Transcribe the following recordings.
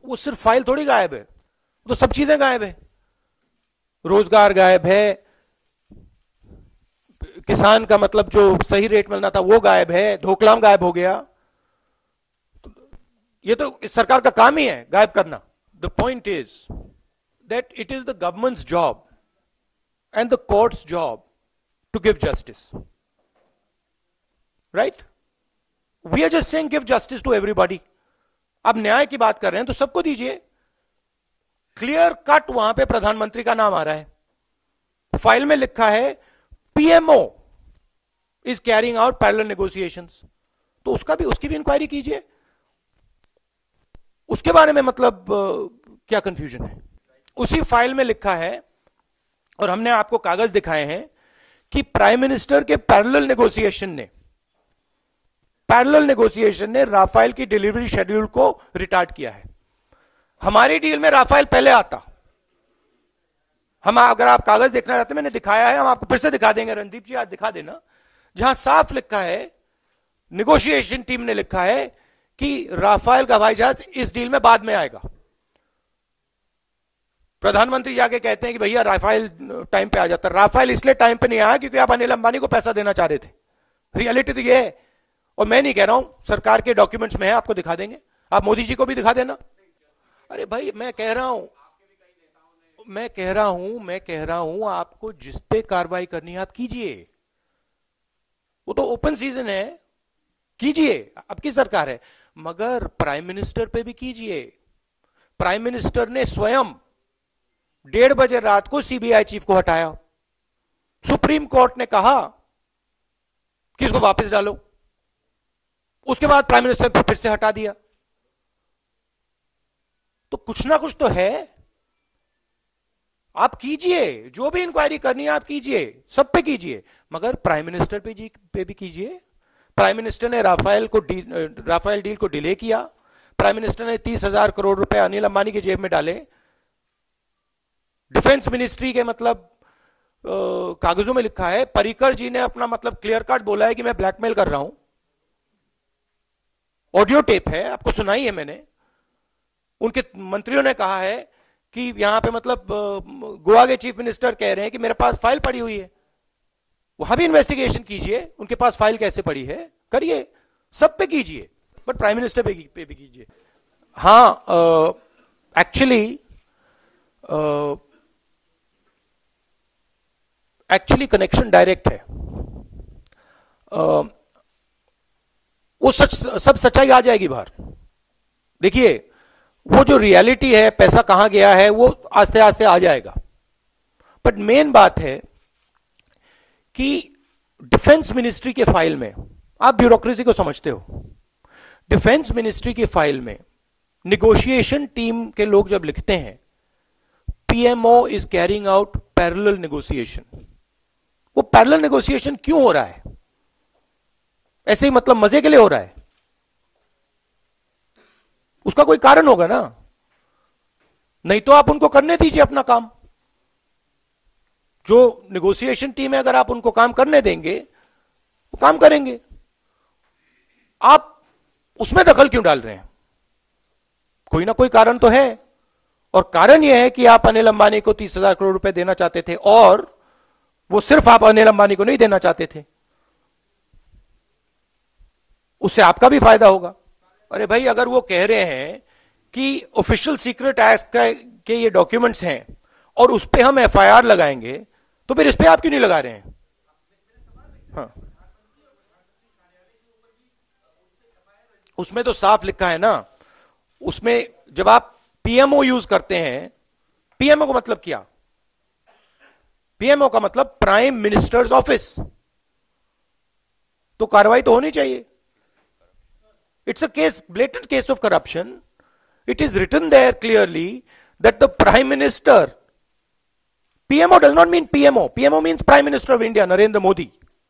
वो सिर्फ फाइल थोड़ी गायब है, तो सब चीजें गायब है। रोजगार गायब है, किसान का मतलब जो सही रेट मिलना था वो गायब है, ढोकलाम गायब हो गया। ये तो इस सरकार का काम ही है गायब करना। The point is that it is the government's job and the courts' job to give justice, right? We are just saying give justice to everybody. अब न्याय की बात कर रहे हैं तो सबको दीजिए। क्लियर कट वहां पे प्रधानमंत्री का नाम आ रहा है, फाइल में लिखा है PMO is carrying out parallel negotiations, तो उसकी भी इंक्वायरी कीजिए। उसके बारे में मतलब क्या कंफ्यूजन है? उसी फाइल में लिखा है और हमने आपको कागज दिखाए हैं कि प्राइम मिनिस्टर के पैरेलल नेगोशिएशन ने राफेल की डिलीवरी शेड्यूल को रिटार्ड किया है। हमारी डील में राफेल पहले आता। हम, अगर आप कागज देखना चाहते हैं, मैंने दिखाया है, हम आपको फिर से दिखा देंगे। रणदीप जी आज दिखा देना, जहां साफ लिखा है, नेगोशिएशन टीम ने लिखा है कि राफेल का हवाई जहाज इस डील में बाद में आएगा। प्रधानमंत्री जाके कहते हैं कि भैया राफेल टाइम पे आ जाता। राफेल इसलिए टाइम पे नहीं आया क्योंकि आप अनिल अंबानी को पैसा देना चाह रहे थे। रियलिटी तो ये है, और मैं नहीं कह रहा हूं, सरकार के डॉक्यूमेंट्स में है, आपको दिखा देंगे। आप मोदी जी को भी दिखा देना। अरे भाई मैं कह रहा हूं आपको जिस पे कार्रवाई करनी है आप कीजिए। वो तो ओपन सीजन है, कीजिए, आपकी सरकार है, मगर प्राइम मिनिस्टर पे भी कीजिए। प्राइम मिनिस्टर ने स्वयं 1:30 बजे रात को सीबीआई चीफ को हटाया। सुप्रीम कोर्ट ने कहा कि इसको वापस डालो, उसके बाद प्राइम मिनिस्टर फिर से हटा दिया। तो कुछ ना कुछ तो है, आप कीजिए, जो भी इंक्वायरी करनी है आप कीजिए, सब पे कीजिए, मगर प्राइम मिनिस्टर पे भी कीजिए। प्राइम मिनिस्टर ने राफेल डील को डिले किया। प्राइम मिनिस्टर ने 30,000 करोड़ रुपए अनिल अंबानी की जेब में डाले। डिफेंस मिनिस्ट्री के मतलब कागजों में लिखा है, पर्रिकर जी ने अपना मतलब क्लियर कट बोला है कि मैं ब्लैकमेल कर रहा हूं। ऑडियो टेप है, आपको सुनाई है मैंने। उनके मंत्रियों ने कहा है कि यहां पे मतलब गोवा के चीफ मिनिस्टर कह रहे हैं कि मेरे पास फाइल पड़ी हुई है। वहां भी इन्वेस्टिगेशन कीजिए, उनके पास फाइल कैसे पड़ी है, करिए, सब पे कीजिए, बट प्राइम मिनिस्टर पे भी कीजिए। हाँ, एक्चुअली कनेक्शन डायरेक्ट है। वो सब सच्चाई आ जाएगी बाहर। देखिए, वो जो रियलिटी है, पैसा कहां गया है, वो आस्ते आस्ते आ जाएगा। बट मेन बात है कि डिफेंस मिनिस्ट्री के फाइल में, आप ब्यूरोक्रेसी को समझते हो, डिफेंस मिनिस्ट्री की फाइल में निगोशिएशन टीम के लोग जब लिखते हैं PMO is carrying out parallel negotiation, वो पैरेलल नेगोशिएशन क्यों हो रहा है? ऐसे ही मतलब मजे के लिए हो रहा है? उसका कोई कारण होगा ना, नहीं तो आप उनको करने दीजिए अपना काम। जो नेगोशिएशन टीम है, अगर आप उनको काम करने देंगे वो काम करेंगे। आप उसमें दखल क्यों डाल रहे हैं? कोई ना कोई कारण तो है, और कारण यह है कि आप अनिल अंबानी को 30,000 करोड़ रुपए देना चाहते थे, और वो सिर्फ आप अनिल अंबानी को नहीं देना चाहते थे, उससे आपका भी फायदा होगा। अरे भाई, अगर वो कह रहे हैं कि ऑफिशियल सीक्रेट एक्ट के ये डॉक्यूमेंट्स हैं और उस पर हम एफआईआर लगाएंगे, तो फिर इस पे आप क्यों नहीं लगा रहे हैं? हाँ, उसमें तो साफ लिखा है ना। उसमें जब आप पीएमओ यूज करते हैं, पीएमओ का मतलब क्या? पीएमओ का मतलब प्राइम मिनिस्टर्स ऑफिस, तो कार्रवाई तो होनी चाहिए। It's a case, blatant case of corruption. It is written there clearly that the Prime Minister, PMO does not mean PMO. PMO means Prime Minister of India, Narendra Modi.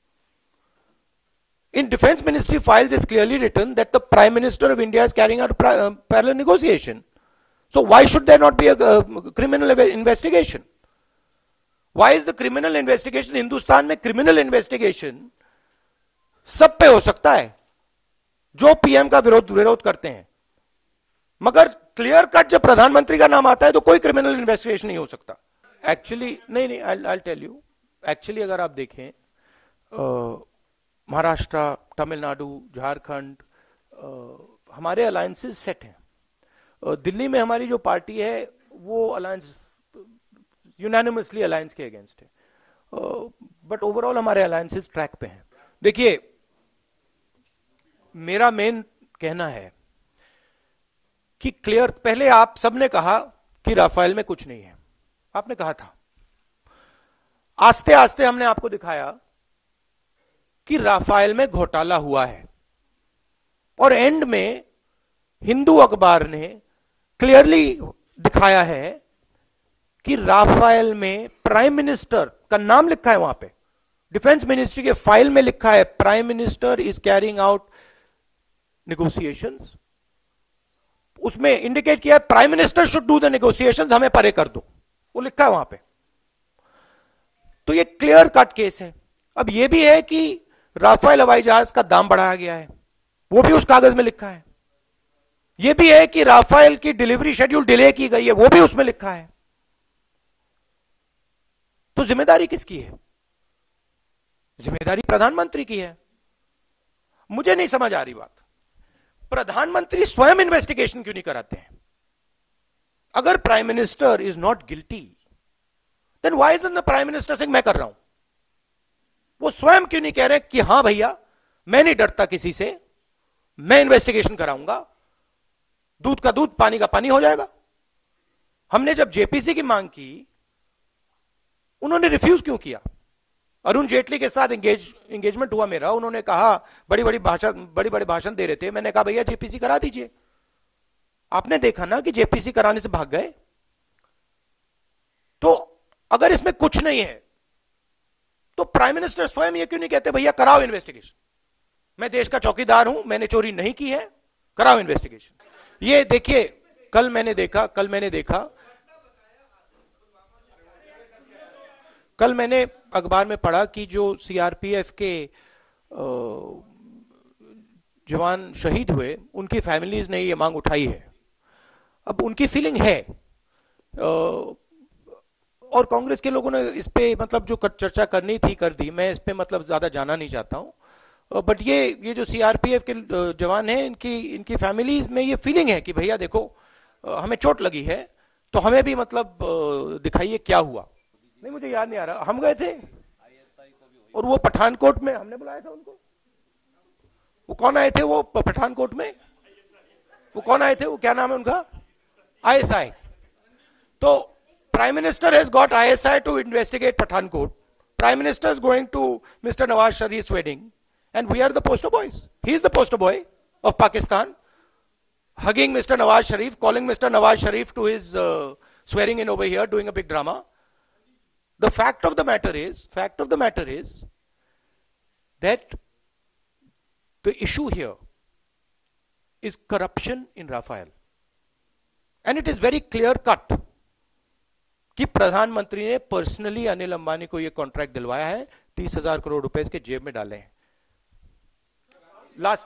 In Defense Ministry files, it's clearly written that the Prime Minister of India is carrying out parallel negotiation. So why should there not be a criminal investigation? Why is the criminal investigation, Hindustan में criminal investigation सब पे हो सकता है जो PM का विरोध करते हैं, मगर क्लियर कट जब प्रधानमंत्री का नाम आता है तो कोई क्रिमिनल इन्वेस्टिगेशन नहीं हो सकता। एक्चुअली नहीं, आई टेल यू, एक्चुअली अगर आप देखें महाराष्ट्र, तमिलनाडु, झारखंड, हमारे अलायंसेस सेट हैं। दिल्ली में हमारी जो पार्टी है वो अलायंस यूनानिमसली अलायंस के अगेंस्ट है, बट ओवरऑल हमारे अलायंसेस ट्रैक पे हैं। देखिए, मेरा मेन कहना है कि क्लियर, पहले आप सबने कहा कि राफेल में कुछ नहीं है, आपने कहा था। आस्ते आस्ते हमने आपको दिखाया कि राफेल में घोटाला हुआ है, और एंड में हिंदू अखबार ने क्लियरली दिखाया है कि राफेल में प्राइम मिनिस्टर का नाम लिखा है, वहां पे डिफेंस मिनिस्ट्री के फाइल में लिखा है prime minister is carrying out negotiations. उसमें इंडिकेट किया है prime minister should do the negotiations, हमें परे कर दो, वो लिखा है वहां पे। तो ये क्लियर कट केस है। अब ये भी है कि राफेल हवाई जहाज का दाम बढ़ाया गया है, वो भी उस कागज में लिखा है। ये भी है कि राफेल की डिलीवरी शेड्यूल डिले की गई है, वो भी उसमें लिखा है। तो जिम्मेदारी किसकी है? जिम्मेदारी प्रधानमंत्री की है। मुझे नहीं समझ आ रही बात, प्रधानमंत्री स्वयं इन्वेस्टिगेशन क्यों नहीं कराते हैं? अगर prime minister is not guilty, then why isn't the prime minister Singh मैं कर रहा हूं? वो स्वयं क्यों नहीं कह रहे कि हां भैया, मैं नहीं डरता किसी से, मैं इन्वेस्टिगेशन कराऊंगा, दूध का दूध पानी का पानी हो जाएगा। हमने जब जेपीसी की मांग की, उन्होंने रिफ्यूज क्यों किया? अरुण जेटली के साथ एंगेजमेंट हुआ मेरा, उन्होंने कहा, बड़ी बड़ी भाषण दे रहे थे, मैंने कहा भैया जेपीसी करा दीजिए। आपने देखा ना कि जेपीसी कराने से भाग गए। तो अगर इसमें कुछ नहीं है तो प्राइम मिनिस्टर स्वयं ये क्यों नहीं कहते भैया कराओ इन्वेस्टिगेशन, मैं देश का चौकीदार हूं, मैंने चोरी नहीं की है, कराओ इन्वेस्टिगेशन। ये देखिए, कल मैंने देखा कल मैंने अखबार में पढ़ा कि जो सीआरपीएफ के जवान शहीद हुए, उनकी फैमिलीज ने ये मांग उठाई है। अब उनकी फीलिंग है, और कांग्रेस के लोगों ने इस पे मतलब जो चर्चा करनी थी कर दी, मैं इस पे मतलब ज्यादा जाना नहीं चाहता हूं। बट ये जो सीआरपीएफ के जवान हैं, इनकी फैमिलीज में ये फीलिंग है कि भैया देखो, हमें चोट लगी है, तो हमें भी मतलब दिखाइए क्या हुआ। नहीं, मुझे याद नहीं आ रहा, हम गए थे और वो पठानकोट में हमने बुलाया था उनको। वो कौन आए थे वो पठानकोट में? वो कौन आए थे? वो क्या नाम है उनका? आईएसआई। तो prime minister has got ISI to investigate Pathankot. Prime minister is going to mister Nawaz Sharif wedding and we are the poster boys. He is the poster boy of Pakistan, hugging Mr. Nawaz Sharif, calling Mr. Nawaz Sharif to his swearing in over here, doing a big drama. The fact of the matter is that the issue here is corruption in Rafael, and it is very clear cut कि प्रधानमंत्री ने personally Anil Ambani को यह contract दिलवाया है, 30,000 करोड़ रुपए इसके जेब में डाले हैं। लास्ट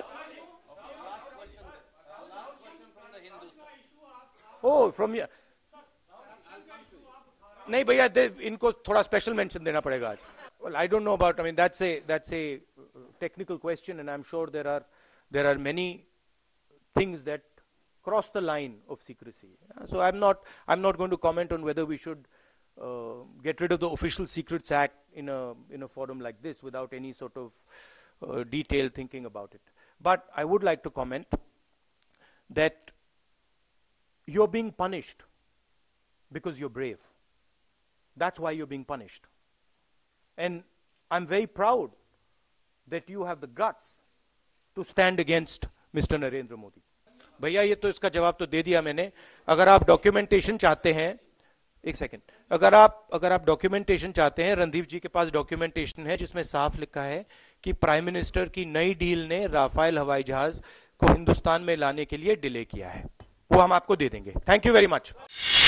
फ्रॉम नहीं भैया, इनको थोड़ा स्पेशल मेंशन देना पड़ेगा आज। Well, I don't know about, I mean, that's a technical question, and I'm sure there are many things that cross the line of secrecy. So I'm not going to comment on whether we should get rid of the Official Secrets Act in a forum like this without any sort of detailed thinking about it. But I would like to comment that you're being punished because you're brave. That's why you're being punished. And I'm very proud that you have the guts to stand against Mr. Narendra Modi. भैया ये तो इसका जवाब तो दे दिया मैंने। अगर आप डॉक्यूमेंटेशन चाहते हैं, एक सेकंड, अगर आप डॉक्यूमेंटेशन चाहते हैं, रणदीप जी के पास डॉक्यूमेंटेशन है जिसमें साफ लिखा है कि प्राइम मिनिस्टर की नई डील ने राफेल हवाई जहाज को हिंदुस्तान में लाने के लिए डिले किया है। वो हम आपको दे देंगे। Thank you very much.